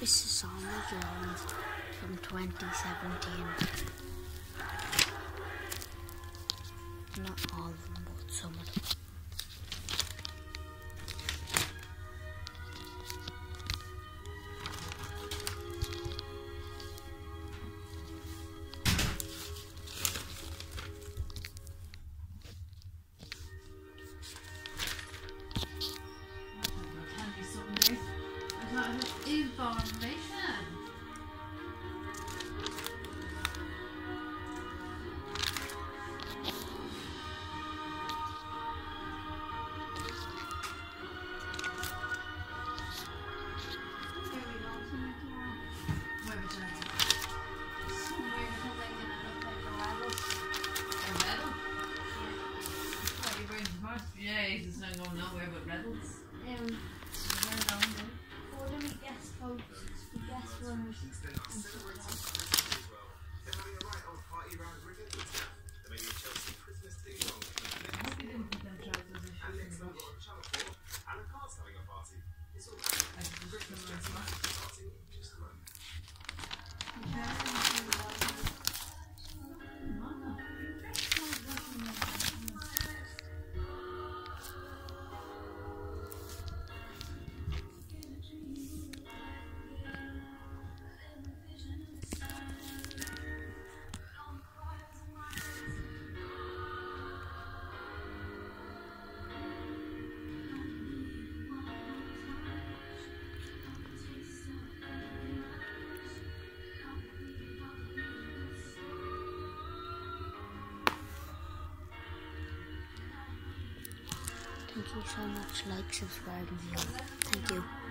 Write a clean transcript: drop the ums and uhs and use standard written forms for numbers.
This is on the Jones from 2017. Not all of them, but some of them. Information. Yeah, he's not going nowhere but rebels. Thank you so much. Like, subscribe, and view. Thank you.